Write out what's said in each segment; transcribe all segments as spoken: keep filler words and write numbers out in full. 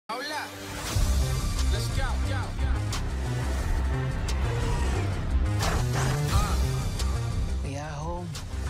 Hola. Let's go, go, go. Uh. Yeah, home.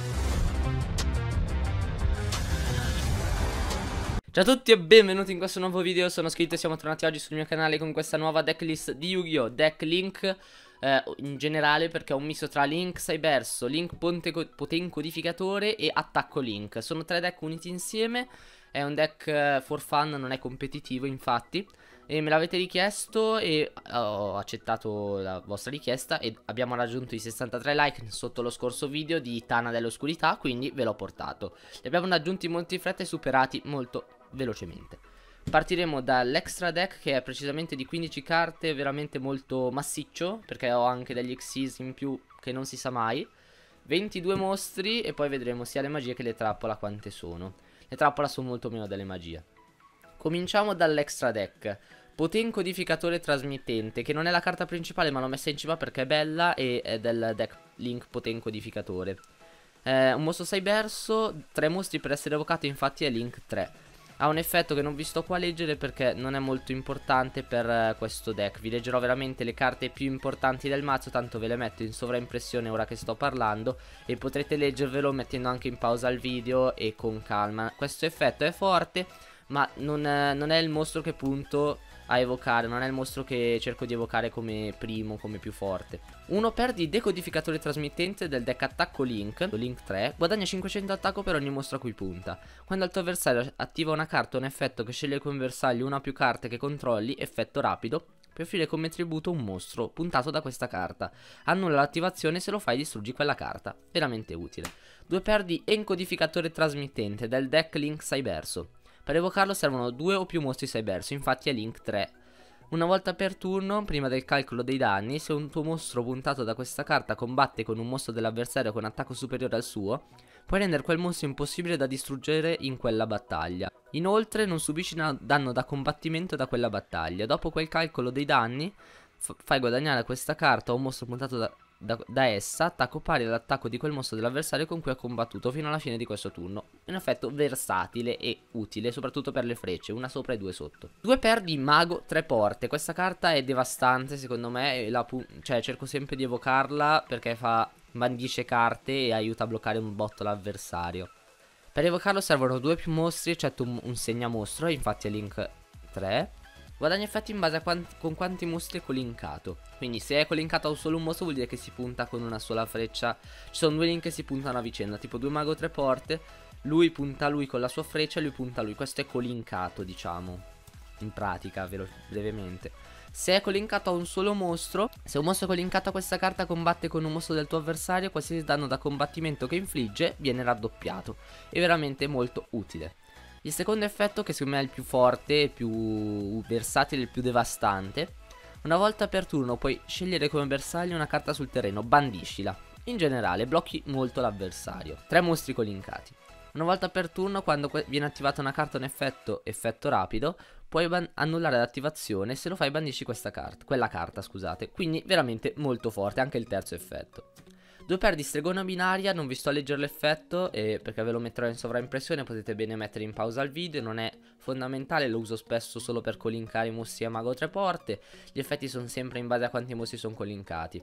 Ciao a tutti e benvenuti in questo nuovo video. Sono Scritto e siamo tornati oggi sul mio canale con questa nuova decklist di Yu-Gi-Oh! Deck Link eh, in generale, perché è un misto tra Link Cyberso, Link Potencodificatore e Attacco Link. Sono tre deck uniti insieme. È un deck eh, for fun, non è competitivo infatti. E me l'avete richiesto e ho accettato la vostra richiesta e abbiamo raggiunto i sessantatré like sotto lo scorso video di Tana dell'Oscurità, quindi ve l'ho portato. Li abbiamo raggiunti molto in fretta e superati molto velocemente. Partiremo dall'extra deck, che è precisamente di quindici carte, veramente molto massiccio, perché ho anche degli Xyz in più che non si sa mai. ventidue mostri e poi vedremo sia le magie che le trappola quante sono. Le trappola sono molto meno delle magie. Cominciamo dall'extra deck. Potencodificatore trasmittente, che non è la carta principale ma l'ho messa in cima perché è bella e è del deck Link Potencodificatore. Eh, un mostro cyberso, tre mostri per essere evocato, infatti è Link tre. Ha un effetto che non vi sto qua a leggere perché non è molto importante per uh, questo deck. Vi leggerò veramente le carte più importanti del mazzo, tanto ve le metto in sovraimpressione ora che sto parlando e potrete leggervelo mettendo anche in pausa il video e con calma. Questo effetto è forte, ma non, uh, non è il mostro che punto a evocare, non è il mostro che cerco di evocare come primo, come più forte. Uno per di decodificatore trasmittente del deck attacco Link, Link tre, guadagna cinquecento attacco per ogni mostro a cui punta. Quando il tuo avversario attiva una carta o un effetto che sceglie come bersaglio una o più carte che controlli, effetto rapido, puoi offrire come tributo un mostro puntato da questa carta. Annulla l'attivazione, se lo fai distruggi quella carta. Veramente utile. Due per di encodificatore trasmittente del deck Link Cyberso. Per evocarlo servono due o più mostri cyberso, infatti è Link tre. Una volta per turno, prima del calcolo dei danni, se un tuo mostro puntato da questa carta combatte con un mostro dell'avversario con attacco superiore al suo, puoi rendere quel mostro impossibile da distruggere in quella battaglia. Inoltre non subisci danno da combattimento da quella battaglia. Dopo quel calcolo dei danni, fai guadagnare a questa carta o un mostro puntato da... Da, da essa attacco pari all'attacco di quel mostro dell'avversario con cui ha combattuto fino alla fine di questo turno. Un effetto versatile e utile soprattutto per le frecce, una sopra e due sotto. Due per di mago, tre porte. Questa carta è devastante secondo me e la cioè cerco sempre di evocarla perché fa bandisce carte e aiuta a bloccare un botto l'avversario. Per evocarlo servono due più mostri eccetto un, un segnamostro, infatti è Link tre. Guadagna effetti in base a quanti, con quanti mostri è colinkato. Quindi se è colinkato a solo un mostro vuol dire che si punta con una sola freccia. Ci sono due link che si puntano a vicenda, tipo due mago tre porte. Lui punta a lui con la sua freccia e lui punta a lui. Questo è colinkato, diciamo, in pratica, brevemente. Se è colinkato a un solo mostro, se un mostro è colinkato a questa carta combatte con un mostro del tuo avversario, qualsiasi danno da combattimento che infligge viene raddoppiato. È veramente molto utile. Il secondo effetto, che secondo me è il più forte, il più versatile, il più devastante. Una volta per turno puoi scegliere come bersaglio una carta sul terreno, bandiscila. In generale blocchi molto l'avversario. Tre mostri colinkati. Una volta per turno, quando viene attivata una carta o un effetto, effetto rapido, puoi annullare l'attivazione, se lo fai bandisci questa carta, quella carta, scusate. Quindi veramente molto forte, anche il terzo effetto. Due per di stregona binaria, non vi sto a leggere l'effetto eh, perché ve lo metterò in sovraimpressione, potete bene mettere in pausa il video, non è fondamentale, lo uso spesso solo per colinkare i mostri a mago tre porte, gli effetti sono sempre in base a quanti mostri sono colinkati.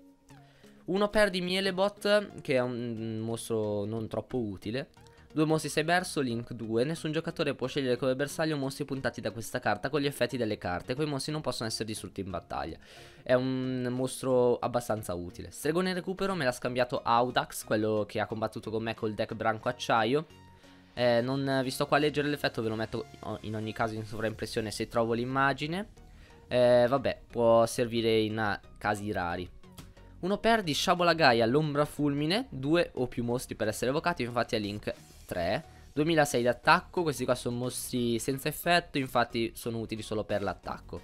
Uno per di Mielebot, che è un mostro non troppo utile. Due mostri cyberso, Link due, nessun giocatore può scegliere come bersaglio mostri puntati da questa carta con gli effetti delle carte, quei mostri non possono essere distrutti in battaglia. È un mostro abbastanza utile. Stregone recupero me l'ha scambiato Audax, quello che ha combattuto con me col deck branco acciaio. eh, Non vi sto qua a leggere l'effetto, ve lo metto in ogni caso in sovraimpressione se trovo l'immagine. eh, Vabbè, può servire in casi rari. Uno per di Sciabola Gaia, l'ombra fulmine, due o più mostri per essere evocati, infatti è Link tre. duemilasei d'attacco, questi qua sono mostri senza effetto, infatti sono utili solo per l'attacco.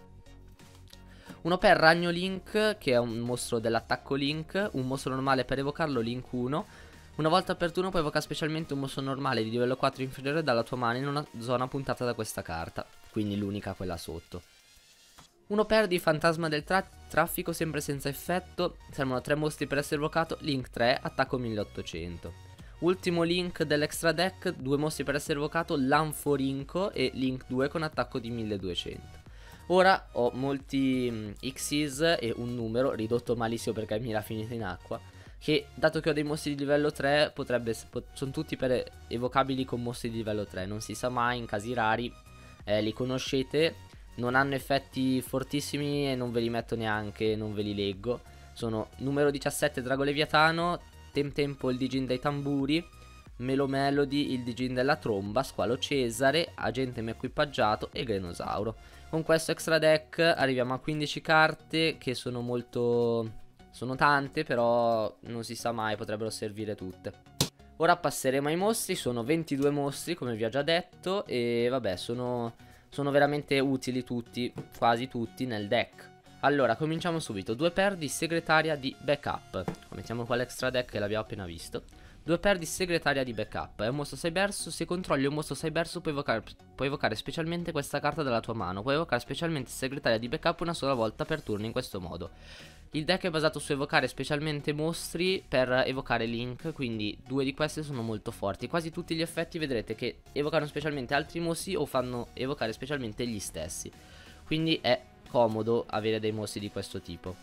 Uno per Ragno Link, che è un mostro dell'attacco Link, un mostro normale per evocarlo, Link uno. Una volta per turno puoi evocare specialmente un mostro normale di livello quattro inferiore dalla tua mano in una zona puntata da questa carta, quindi l'unica quella sotto. Uno per di Fantasma del tra traffico, sempre senza effetto, servono tre mostri per essere evocato, Link tre, attacco milleottocento. Ultimo link dell'extra deck, due mostri per essere evocato, Lanforinco e Link due con attacco di milleduecento. Ora ho molti mh, Xyz e un numero, ridotto malissimo perché mi era finito in acqua, che dato che ho dei mostri di livello tre, potrebbe, pot sono tutti per evocabili con mostri di livello tre, non si sa mai, in casi rari, eh, li conoscete, non hanno effetti fortissimi e non ve li metto neanche, non ve li leggo. Sono numero diciassette Drago Leviatano, Temtempo il Digin dei tamburi, Melo Melody il Digin della tromba, Squalo Cesare, Agente equipaggiato e Grenosauro. Con questo extra deck arriviamo a quindici carte che sono molto... sono tante, però non si sa mai, potrebbero servire tutte. Ora passeremo ai mostri, sono ventidue mostri come vi ho già detto e vabbè sono, sono veramente utili tutti, quasi tutti nel deck. Allora cominciamo subito, due per di Segretaria di Backup, mettiamo qua l'extra deck che l'abbiamo appena visto. Due per di Segretaria di Backup, è un mostro cyberso, se controlli un mostro cyberso puoi evocare, puoi evocare specialmente questa carta dalla tua mano, puoi evocare specialmente Segretaria di Backup una sola volta per turno in questo modo. Il deck è basato su evocare specialmente mostri per evocare Link, quindi due di queste sono molto forti. Quasi tutti gli effetti vedrete che evocano specialmente altri mostri o fanno evocare specialmente gli stessi. Quindi è comodo avere dei mostri di questo tipo.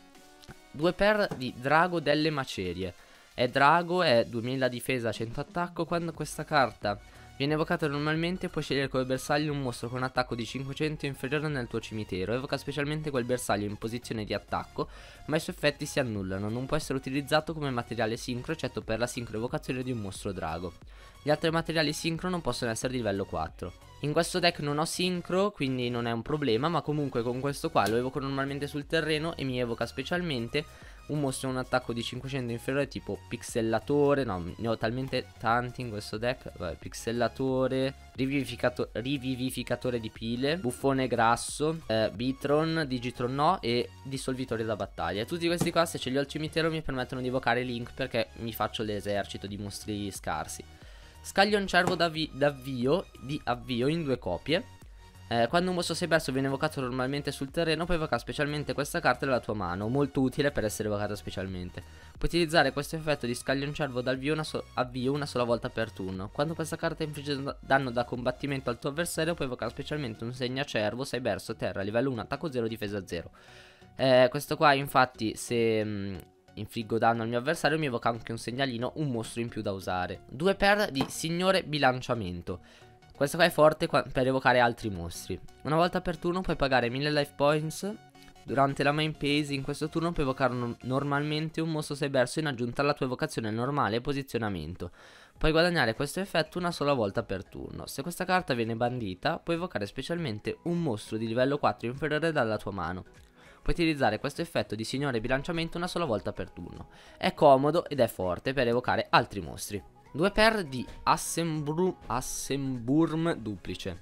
Due per di Drago delle Macerie. È Drago, è duemila difesa, cento attacco. Quando questa carta viene evocata normalmente puoi scegliere come bersaglio un mostro con attacco di cinquecento inferiore nel tuo cimitero. Evoca specialmente quel bersaglio in posizione di attacco, ma i suoi effetti si annullano. Non può essere utilizzato come materiale sincro eccetto per la sincro evocazione di un mostro drago. Gli altri materiali sincro non possono essere di livello quattro. In questo deck non ho sincro, quindi non è un problema, ma comunque con questo qua lo evoco normalmente sul terreno e mi evoca specialmente un mostro con un attacco di cinquecento inferiore tipo Pixellatore, no, ne ho talmente tanti in questo deck, vabbè, Pixellatore, rivivificato Rivivificatore di pile, Buffone grasso, eh, Bitron, Digitron no e Dissolvitore da battaglia. Tutti questi qua se ce li ho al cimitero mi permettono di evocare Link perché mi faccio l'esercito di mostri scarsi. Scaglion Cervo d'avvio di avvio in due copie. Eh, quando un mostro cyberso viene evocato normalmente sul terreno puoi evocare specialmente questa carta dalla tua mano, molto utile per essere evocata specialmente. Puoi utilizzare questo effetto di Scaglion Cervo d'avvio una, so avvio una sola volta per turno. Quando questa carta infligge danno da combattimento al tuo avversario puoi evocare specialmente un segnacervo cyberso terra livello uno attacco zero difesa zero. Eh, questo qua infatti se... Mh, infliggo danno al mio avversario mi evoca anche un segnalino, un mostro in più da usare. Due per di Signore Bilanciamento. Questo qua è forte per evocare altri mostri. Una volta per turno puoi pagare mille life points. Durante la main phase in questo turno puoi evocare no normalmente un mostro cyberso in aggiunta alla tua evocazione normale e posizionamento. Puoi guadagnare questo effetto una sola volta per turno. Se questa carta viene bandita puoi evocare specialmente un mostro di livello quattro inferiore dalla tua mano. Puoi utilizzare questo effetto di Signore Bilanciamento una sola volta per turno. È comodo ed è forte per evocare altri mostri. due per di Assembur Assemburm duplice.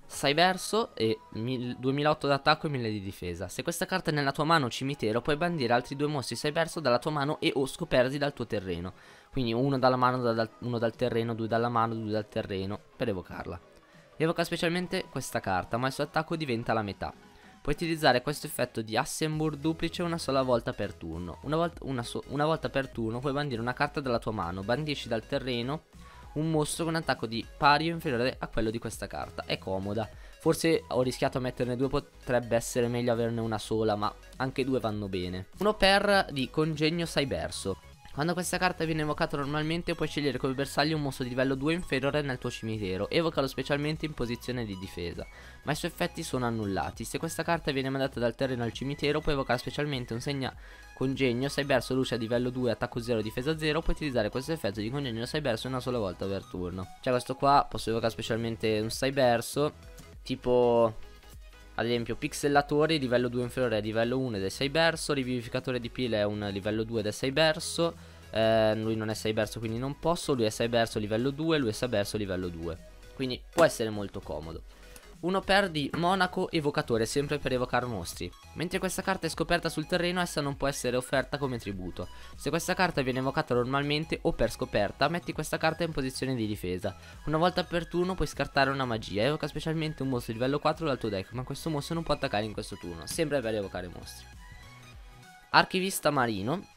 Cyberso e duemilaotto d'attacco e mille di difesa. Se questa carta è nella tua mano cimitero puoi bandire altri due mostri Cyberso dalla tua mano e o scoperti dal tuo terreno. Quindi uno dalla mano, da, uno dal terreno, due dalla mano, due dal terreno per evocarla. Evoca specialmente questa carta ma il suo attacco diventa la metà. Puoi utilizzare questo effetto di Assembur duplice una sola volta per turno. Una volta, una, so una volta per turno puoi bandire una carta dalla tua mano. Bandisci dal terreno un mostro con attacco di pari o inferiore a quello di questa carta. È comoda. Forse ho rischiato a metterne due, potrebbe essere meglio averne una sola, ma anche due vanno bene. Uno per di Congegno Cyberso. Quando questa carta viene evocata normalmente puoi scegliere come bersaglio un mostro di livello due inferiore nel tuo cimitero. Evocalo specialmente in posizione di difesa, ma i suoi effetti sono annullati. Se questa carta viene mandata dal terreno al cimitero puoi evocare specialmente un segna Congegno Cyberso luce a livello due attacco zero difesa zero. Puoi utilizzare questo effetto di Congegno Cyberso una sola volta per turno. Cioè questo qua posso evocare specialmente un Cyberso tipo... ad esempio Pixellatore livello due inferiore a livello uno ed è Cyberso. Rivivificatore di pile è un livello due ed è Cyberso. eh, Lui non è Cyberso quindi non posso. Lui è Cyberso livello due, lui è Cyberso livello due. Quindi può essere molto comodo. Uno per di Monaco Evocatore, sempre per evocare mostri. Mentre questa carta è scoperta sul terreno essa non può essere offerta come tributo. Se questa carta viene evocata normalmente o per scoperta metti questa carta in posizione di difesa. Una volta per turno puoi scartare una magia. Evoca specialmente un mostro di livello quattro dal tuo deck, ma questo mostro non può attaccare in questo turno, sempre per evocare mostri. Archivista Marino.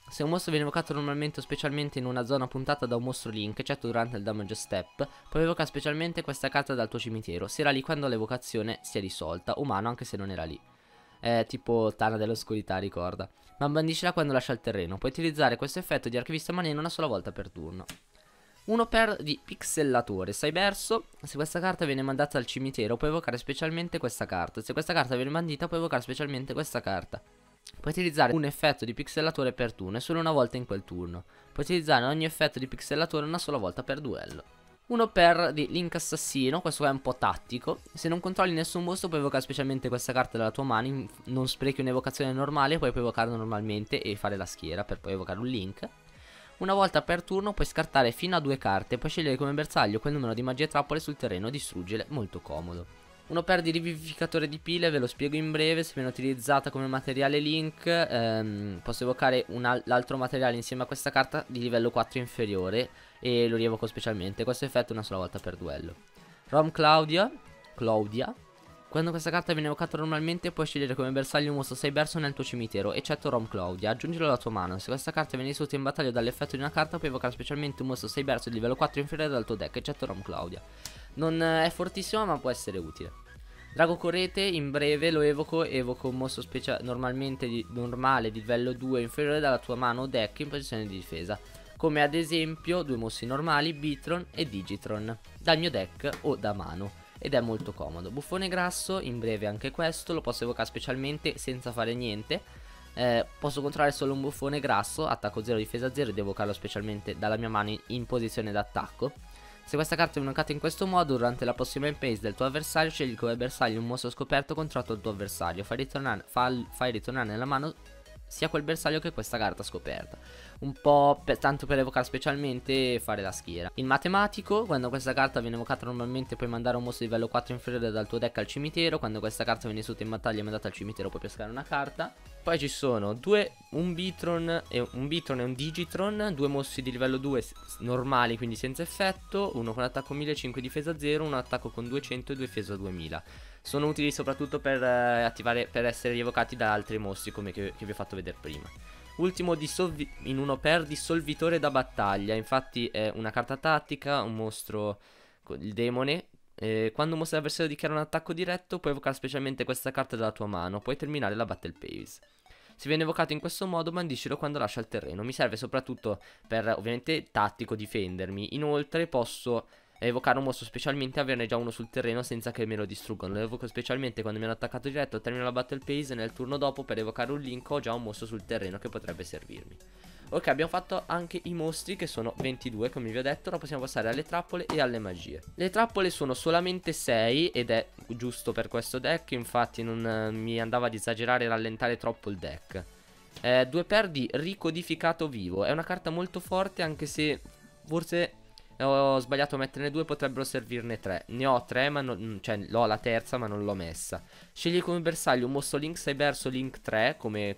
Se un mostro viene evocato normalmente o specialmente in una zona puntata da un mostro Link, eccetto durante il damage step, puoi evocare specialmente questa carta dal tuo cimitero. Sarà lì quando l'evocazione sia risolta, umano anche se non era lì. È tipo Tana dell'oscurità, ricorda. Ma bandiscila quando lascia il terreno. Puoi utilizzare questo effetto di archivista maneno una sola volta per turno. Uno per di pixellatore Cyberso. Se questa carta viene mandata al cimitero puoi evocare specialmente questa carta. Se questa carta viene bandita puoi evocare specialmente questa carta. Puoi utilizzare un effetto di pixellatore per turno e solo una volta in quel turno. Puoi utilizzare ogni effetto di pixellatore una sola volta per duello. Uno per di Link Assassino, questo è un po' tattico. Se non controlli nessun mostro puoi evocare specialmente questa carta dalla tua mano. Non sprechi un'evocazione normale, poi puoi evocarla normalmente e fare la schiera per poi evocare un Link. Una volta per turno puoi scartare fino a due carte, puoi scegliere come bersaglio quel numero di magie trappole sul terreno e distruggere, molto comodo. Uno per di rivivificatore di pile, ve lo spiego in breve. Se viene utilizzata come materiale Link, ehm, posso evocare l'altro materiale insieme a questa carta di livello quattro inferiore e lo rievoco specialmente. Questo effetto una sola volta per duello. Rom Claudia, Claudia. Quando questa carta viene evocata normalmente puoi scegliere come bersaglio un mostro Cyberso nel tuo cimitero, eccetto Rom Claudia. Aggiungilo alla tua mano. Se questa carta viene distrutta in battaglia dall'effetto di una carta puoi evocare specialmente un mostro Cyberso di livello quattro inferiore dal tuo deck, eccetto Rom Claudia. Non è fortissimo ma può essere utile. Drago Correte, in breve lo evoco, evoco un mostro speciale normalmente di, normale di livello due inferiore dalla tua mano o deck in posizione di difesa. Come ad esempio due mostri normali, Bitron e Digitron, dal mio deck o da mano. Ed è molto comodo. Buffone Grasso, in breve anche questo, lo posso evocare specialmente senza fare niente. Eh, posso controllare solo un Buffone Grasso, attacco zero, difesa zero ed evocarlo specialmente dalla mia mano in, in posizione d'attacco. Se questa carta è invocata in questo modo, durante la prossima phase del tuo avversario, scegli come bersaglio un mostro scoperto controllato dal tuo avversario. Fai ritornare, fa, fai ritornare nella mano sia quel bersaglio che questa carta scoperta. Un po' per, tanto per evocare specialmente e fare la schiera. Il matematico, quando questa carta viene evocata normalmente puoi mandare un mostro di livello quattro inferiore dal tuo deck al cimitero. Quando questa carta viene distrutta in battaglia e mandata al cimitero puoi pescare una carta. Poi ci sono due, un Bitron e un Bitron e un Digitron, due mostri di livello due normali, quindi senza effetto, uno con attacco millecinquecento e difesa zero, uno attacco con duecento e difesa duemila. Sono utili soprattutto per eh, attivare, per essere rievocati da altri mostri come che, che vi ho fatto vedere prima. Ultimo in uno per dissolvitore da battaglia, infatti è una carta tattica, un mostro, il demone. Eh, quando un mostro avversario dichiara un attacco diretto puoi evocare specialmente questa carta dalla tua mano, puoi terminare la battle phase. Se viene evocato in questo modo bandiscilo quando lascia il terreno. Mi serve soprattutto per ovviamente tattico difendermi. Inoltre posso evocare un mostro specialmente e averne già uno sul terreno senza che me lo distruggano. Lo evoco specialmente quando mi hanno attaccato diretto, termino la battle phase e nel turno dopo per evocare un Link ho già un mostro sul terreno che potrebbe servirmi. Ok, abbiamo fatto anche i mostri che sono ventidue come vi ho detto. Ora possiamo passare alle trappole e alle magie. Le trappole sono solamente sei ed è giusto per questo deck. Infatti non eh, mi andava ad esagerare e rallentare troppo il deck. eh, Due per di ricodificato vivo. È una carta molto forte anche se forse ho sbagliato a metterne due, potrebbero servirne tre. Ne ho tre ma non, cioè l'ho la terza ma non l'ho messa. Scegli come bersaglio un mostro Link Cyberso Link tre come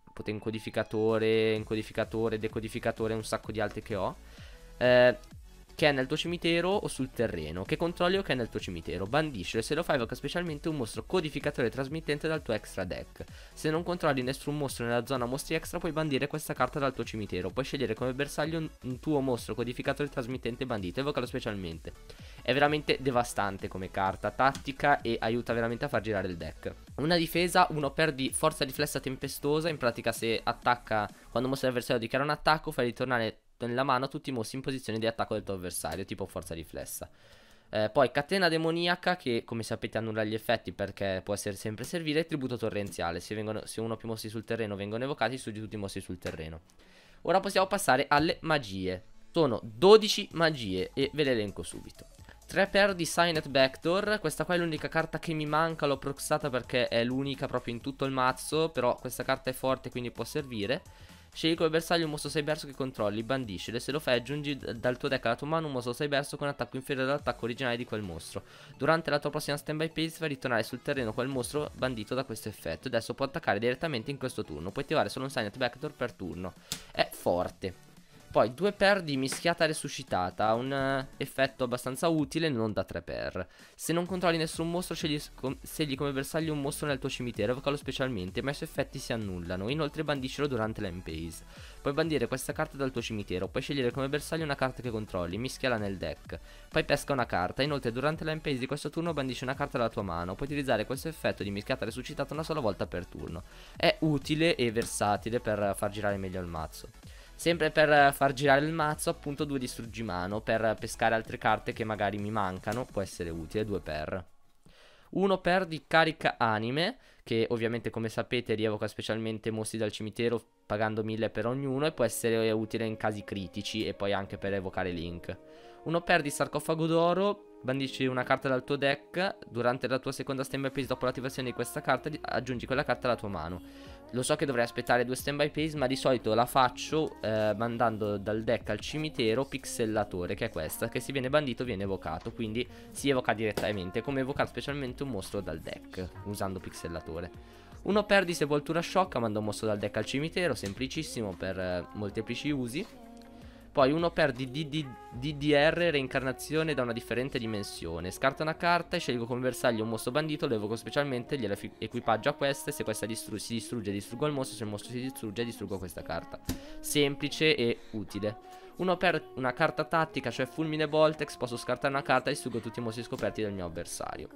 encodificatore, encodificatore, decodificatore, un sacco di altri che ho, eh, che è nel tuo cimitero o sul terreno, che controlli o che è nel tuo cimitero. Bandiscelo e se lo fai evoca specialmente un mostro codificatore trasmittente dal tuo extra deck. Se non controlli nessun mostro nella zona mostri extra puoi bandire questa carta dal tuo cimitero. Puoi scegliere come bersaglio un, un tuo mostro codificatore trasmittente bandito, evocalo specialmente. È veramente devastante come carta tattica e aiuta veramente a far girare il deck. Una difesa, uno per di forza riflessa tempestosa. In pratica se attacca, quando un mostro avversario dichiara un attacco fai ritornare nella mano tutti i mostri in posizione di attacco del tuo avversario, tipo forza riflessa. eh, Poi catena demoniaca, che come sapete annulla gli effetti perché può essere sempre servire. E tributo torrenziale, se, vengono, se uno o più mostri sul terreno vengono evocati, studi tutti i mostri sul terreno. Ora possiamo passare alle magie. Sono dodici magie e ve le elenco subito. tre per di Signet Backdoor. Questa qua è l'unica carta che mi manca, l'ho proxata perché è l'unica proprio in tutto il mazzo, però questa carta è forte quindi può servire. Scegli come bersaglio un mostro Cyberso che controlli, bandiscilo e se lo fai aggiungi dal tuo deck alla tua mano un mostro Cyberso con attacco inferiore all'attacco originale di quel mostro. Durante la tua prossima standby phase fai ritornare sul terreno quel mostro bandito da questo effetto. Adesso può attaccare direttamente in questo turno, puoi attivare solo un Signet Backdoor per turno. È forte. Poi due per di mischiata resuscitata, un uh, effetto abbastanza utile, non da tre per. Se non controlli nessun mostro, scegli, scegli come bersaglio un mostro nel tuo cimitero, evocalo specialmente, ma i suoi effetti si annullano. Inoltre bandiscilo durante l'end phase. Puoi bandire questa carta dal tuo cimitero, puoi scegliere come bersaglio una carta che controlli, mischiala nel deck. Poi pesca una carta, inoltre durante l'end phase di questo turno bandisci una carta dalla tua mano. Puoi utilizzare questo effetto di mischiata resuscitata una sola volta per turno. È utile e versatile per far girare meglio il mazzo. Sempre per far girare il mazzo, appunto, due distruggimano per pescare altre carte che magari mi mancano, può essere utile, due per. Uno per di carica anime, che ovviamente come sapete rievoca specialmente mostri dal cimitero pagando mille per ognuno e può essere utile in casi critici e poi anche per evocare Link. Uno per di sarcofago d'oro, bandisci una carta dal tuo deck, durante la tua seconda standby phase dopo l'attivazione di questa carta aggiungi quella carta alla tua mano. Lo so che dovrei aspettare due standby phase, ma di solito la faccio eh, mandando dal deck al cimitero pixellatore, che è questa, che se viene bandito viene evocato, quindi si evoca direttamente, come evocare specialmente un mostro dal deck, usando pixellatore. Uno per di sepoltura sciocca, manda un mostro dal deck al cimitero, semplicissimo per eh, molteplici usi. Poi uno per di D D R, reincarnazione da una differente dimensione. Scarta una carta e scelgo come bersaglio un mostro bandito, lo evoco specialmente, glielo equipaggio a questa e se questa distru si distrugge distruggo il mostro, se il mostro si distrugge distruggo questa carta. Semplice e utile. Uno per una carta tattica, cioè fulmine Voltex, posso scartare una carta e distruggo tutti i mostri scoperti del mio avversario.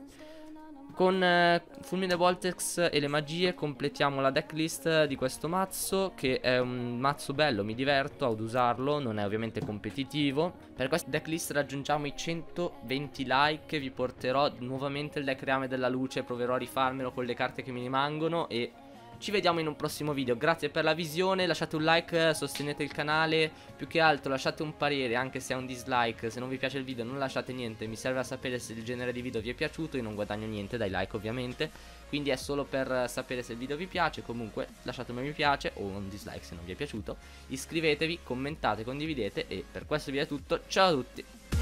Con eh, Fulmine Voltex e le magie completiamo la decklist di questo mazzo, che è un mazzo bello, mi diverto ad usarlo, non è ovviamente competitivo. Per questa decklist raggiungiamo i centoventi like, vi porterò nuovamente il deck Reame della Luce, proverò a rifarmelo con le carte che mi rimangono e ci vediamo in un prossimo video. Grazie per la visione, lasciate un like, sostenete il canale, più che altro lasciate un parere anche se è un dislike. Se non vi piace il video non lasciate niente, mi serve a sapere se il genere di video vi è piaciuto. Io non guadagno niente dai like ovviamente, quindi è solo per sapere se il video vi piace. Comunque lasciate un mi piace o un dislike se non vi è piaciuto, iscrivetevi, commentate, condividete e per questo video è tutto, ciao a tutti.